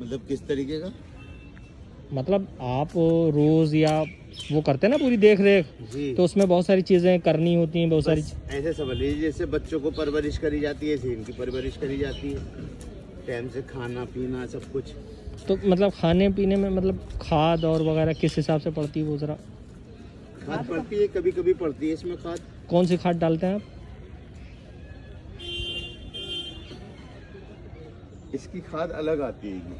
मतलब किस तरीके का? मतलब आप रोज या वो करते हैं ना पूरी देख रेख, तो उसमें बहुत सारी चीजें करनी होती हैं, बहुत सारी ऐसे समझ लीजिए जैसे बच्चों को परवरिश करी जाती है, ऐसे इनकी परवरिश करी जाती है, टाइम से खाना पीना सब कुछ। तो मतलब खाने पीने में मतलब खाद और वगैरह किस हिसाब से पड़ती है वो जरा? खाद पड़ती है, कभी कभी पड़ती है इसमें खाद। कौन सी खाद डालते हैं आप? इसकी खाद अलग आती है,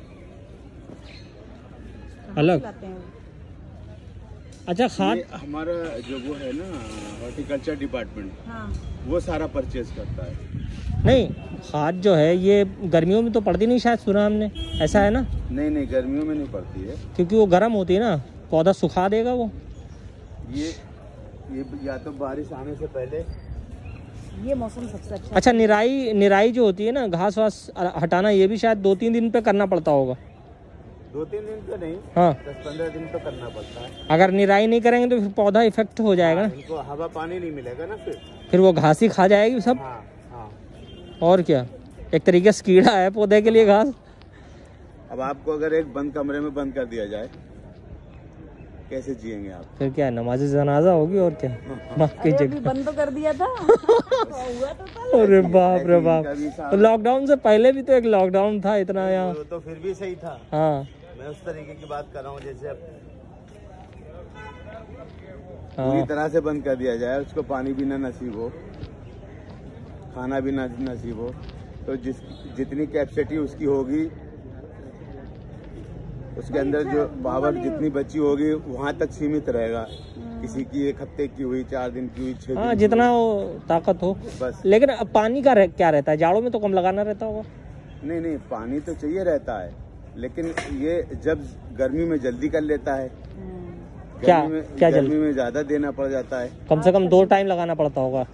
अलग। अच्छा खाद हमारा जो वो है ना हॉर्टिकल्चर डिपार्टमेंट, वो सारा परचेज करता है। नहीं, खाद जो है ये गर्मियों में तो पड़ती नहीं शायद, सुना हमने, ऐसा है ना? नहीं गर्मियों में नहीं पड़ती है, क्योंकि वो गर्म होती है ना, पौधा सुखा देगा वो। ये या तो बारिश आने से पहले, ये मौसम सबसे अच्छा निराई जो होती है ना, घास वास हटाना, ये भी शायद 2-3 दिन पे करना पड़ता होगा। 2-3 दिन तो नहीं, हाँ 10-15 दिन तो करना पड़ता है। अगर निराई नहीं करेंगे तो फिर पौधा इफेक्ट हो जाएगा ना, इनको हवा पानी नहीं मिलेगा ना, फिर वो घास ही खा जाएगी सब। हाँ। और क्या, एक तरीके से कीड़ा है पौधे के लिए घास। अब आपको अगर एक बंद कमरे में बंद कर दिया जाए, कैसे जिएंगे आप? फिर क्या नमाज़ जनाजा होगी और क्या। माफ कीजिएगा, बंद तो कर दिया था। हुआ तो था। अरे बाप रे बाप, लॉकडाउन से पहले भी तो एक लॉकडाउन था इतना यहाँ। तो फिर भी सही था। हाँ मैं उस तरीके की बात कर रहा हूँ, जैसे अब हाँ। पूरी तरह से बंद कर दिया जाए, उसको पानी भी ना नसीब हो, खाना भी ना नसीब हो, तो जितनी कैपेसिटी उसकी होगी, उसके अंदर जो पावर जितनी बची होगी वहाँ तक सीमित रहेगा। किसी की 1 हफ्ते की हुई, 4 दिन की हुई, 6 दिन हाँ, जितना वो ताकत हो बस। लेकिन अब पानी का क्या रहता है, जाड़ों में तो कम लगाना रहता होगा। नहीं पानी तो चाहिए रहता है, लेकिन ये जब गर्मी में जल्दी कर लेता है, क्या गर्मी में ज्यादा देना पड़ जाता है। कम से कम 2 टाइम लगाना पड़ता होगा,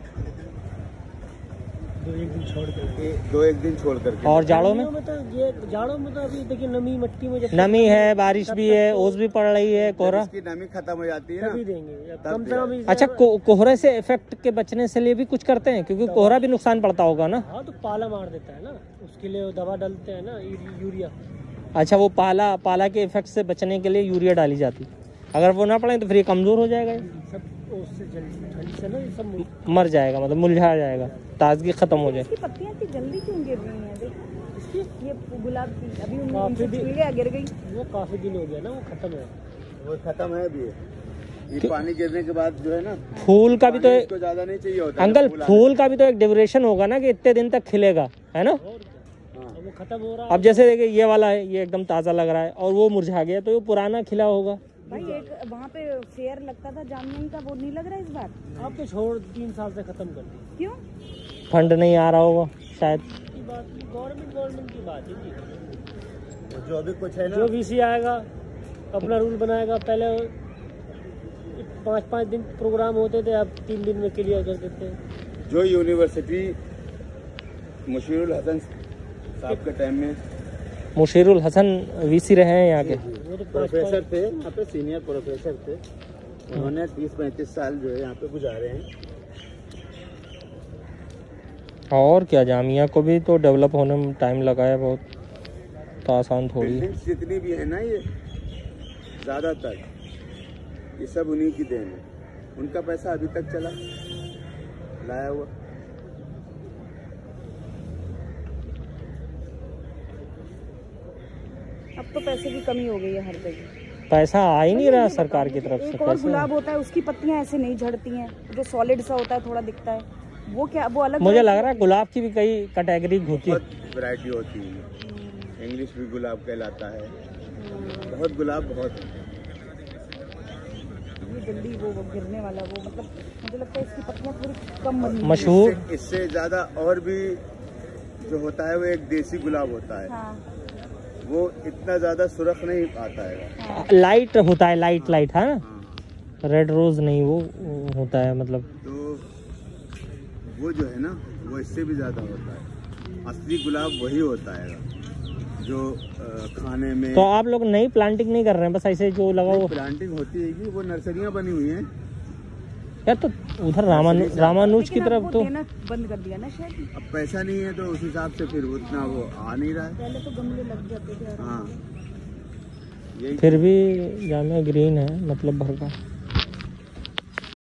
2-1 दिन छोड़ करके। और जाड़ों में तो ये जाड़ों में तो अभी देखिए नमी मिट्टी में नमी है, बारिश भी है, ओस भी पड़ रही है, कोहरा। इसकी नमी खत्म हो जाती है ना, देंगे तब दे। अच्छा कोहरे से इफेक्ट के बचने से लिए भी कुछ करते हैं, क्योंकि कोहरा भी नुकसान पड़ता होगा ना। हाँ तो पाला मार देता है ना, उसके लिए दवा डालते हैं ना, यूरिया। अच्छा वो पाला के इफेक्ट से बचने के लिए यूरिया डाली जाती है, अगर वो ना पड़े तो फिर ये कमजोर हो जाएगा, सब उससे ठंड से ना ये सब मर जाएगा, मतलब मुरझा जाएगा, ताजगी खत्म हो जाएगी। इसकी पत्तियां इतनी जल्दी क्यों गिर रही हैं? देखो ये गुलाब की अभी उनसे छील गया, गिर गई। वो काफी दिन हो गया ना, वो खत्म है, वो खत्म है अभी। ये पानी गिरने के बाद जो है ना, फूल का भी तो इसको ज्यादा नहीं चाहिए होता अंकल, फूल का भी तो एक ड्यूरेशन होगा ना कि इतने दिन तक खिलेगा, है ना। वो खत्म हो रहा है। अब जैसे देखिए ये वाला है, ये एकदम ताजा लग रहा है, और वो मुरझा गया, तो ये पुराना खिला होगा। भाई एक वहाँ पे फेयर लगता था जामुन का, वो नहीं लग रहा है इस बार। आप तो छोड़ 3 साल से खत्म कर दिया। क्यों? फंड नहीं आ रहा होगा शायद। गवर्नमेंट की बात है जी। जो अभी कुछ है ना, जो VC आएगा अपना रूल बनाएगा। पहले 5-5 दिन प्रोग्राम होते थे, अब 3 दिन में क्लियर कर देते हैं। जो यूनिवर्सिटी मुशीरुल हसन साहब के टाइम में, मुशीरुल हसन VC रहे हैं यहाँ के, वो तो प्रोफेसर थे यहाँ पे, सीनियर प्रोफेसर थे, उन्होंने 30-35 साल जो है यहाँ पे गुजारे हैं। और क्या, जामिया को भी तो डेवलप होने में टाइम लगा है बहुत, तो आसान थोड़ी है। बिल्डिंग्स जितनी भी है ना, ये ज्यादातर ये सब उन्हीं की देन है, उनका पैसा अभी तक चला लाया हुआ। अब तो पैसे की कमी हो गई है हर जगह, पैसा आ ही नहीं रहा सरकार की तरफ से। एक और गुलाब होता है, उसकी पत्तियां ऐसे नहीं झड़ती हैं, जो सॉलिड सा होता है, थोड़ा दिखता है, वो क्या, वो अलग। मुझे लग रहा है गुलाब की भी कई कैटेगरी होती है, बहुत वैरायटी होती है। इंग्लिश भी गुलाब कहलाता है, बहुत गुलाब बहुत जल्दी वो गिरने वाला, वो मतलब मुझे लगता है इसकी पत्तियां थोड़ी कम मशहूर। इससे ज्यादा और भी जो होता है वो एक देसी गुलाब होता है। हाँ। वो इतना ज्यादा सुरख नहीं आता है। हाँ। लाइट होता है, लाइट है ना, रेड रोज नहीं, वो होता है मतलब। तो वो जो है ना, वो इससे भी ज्यादा होता है। असली गुलाब वही होता है जो खाने में। तो आप लोग नई प्लांटिंग नहीं कर रहे हैं, बस ऐसे जो लगा वो प्लांटिंग होती है, वो नर्सरियां बनी हुई हैं, यार तो उधर रामानुज की तरफ तो देना बंद कर दिया ना शायद। अब पैसा नहीं है तो उस हिसाब से फिर उतना वो आ नहीं रहा है। पहले तो गमले लग जाते थे। हाँ यही फिर भी जामिया ग्रीन है मतलब भर का।